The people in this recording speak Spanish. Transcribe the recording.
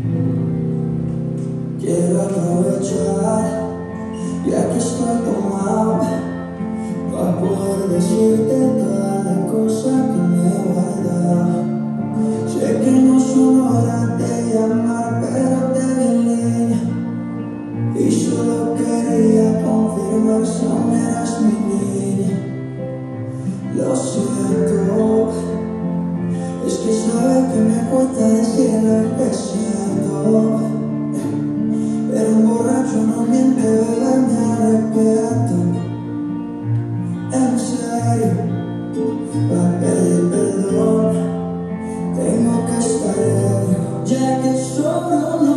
Quiero aprovechar, ya que estoy tomado, para poder decirte toda la cosa que me he guardado. Sé que no son horas de llamar, pero te vi en línea y solo quería confirmar si aún eras mi niña. Lo siento, es que sabes que me cuesta decir lo que siento, pero un borracho no miente, bebé, me arrepiento. En serio, para pedir perdón tengo que estar ebrio, ya que solo